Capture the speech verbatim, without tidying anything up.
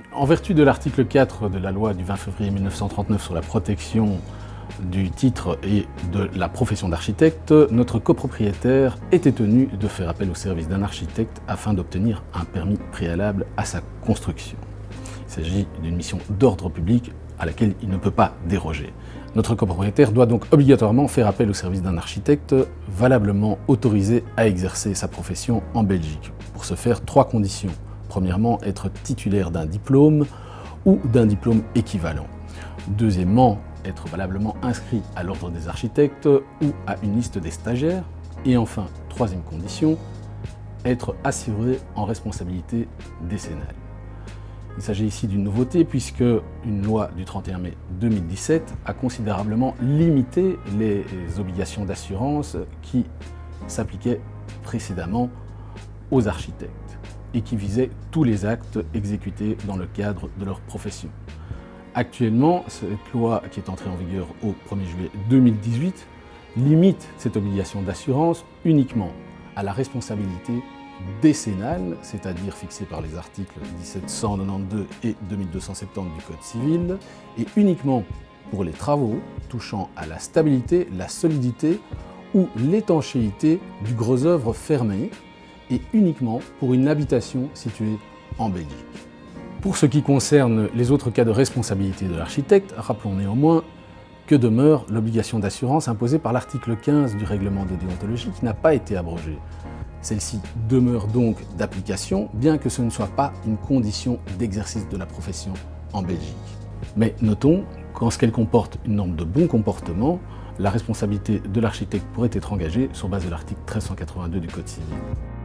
En vertu de l'article quatre de la loi du vingt février mille neuf cent trente-neuf sur la protection du titre et de la profession d'architecte, notre copropriétaire était tenu de faire appel au service d'un architecte afin d'obtenir un permis préalable à sa construction. Il s'agit d'une mission d'ordre public à laquelle il ne peut pas déroger. Notre copropriétaire doit donc obligatoirement faire appel au service d'un architecte valablement autorisé à exercer sa profession en Belgique. Pour ce faire, trois conditions. Premièrement, être titulaire d'un diplôme ou d'un diplôme équivalent. Deuxièmement, être valablement inscrit à l'ordre des architectes ou à une liste des stagiaires. Et enfin, troisième condition, être assuré en responsabilité décennale. Il s'agit ici d'une nouveauté puisque une loi du trente et un mai deux mille dix-sept a considérablement limité les obligations d'assurance qui s'appliquaient précédemment aux architectes et qui visaient tous les actes exécutés dans le cadre de leur profession. Actuellement, cette loi qui est entrée en vigueur au premier juillet deux mille dix-huit limite cette obligation d'assurance uniquement à la responsabilité décennale, c'est-à-dire fixée par les articles mille sept cent quatre-vingt-douze et deux mille deux cent soixante-dix du Code civil, et uniquement pour les travaux touchant à la stabilité, la solidité ou l'étanchéité du gros œuvre fermé, et uniquement pour une habitation située en Belgique. Pour ce qui concerne les autres cas de responsabilité de l'architecte, rappelons néanmoins que demeure l'obligation d'assurance imposée par l'article quinze du règlement de déontologie qui n'a pas été abrogée. Celle-ci demeure donc d'application, bien que ce ne soit pas une condition d'exercice de la profession en Belgique. Mais notons qu'en ce qu'elle comporte une norme de bon comportement, la responsabilité de l'architecte pourrait être engagée sur base de l'article mille trois cent quatre-vingt-deux du Code civil.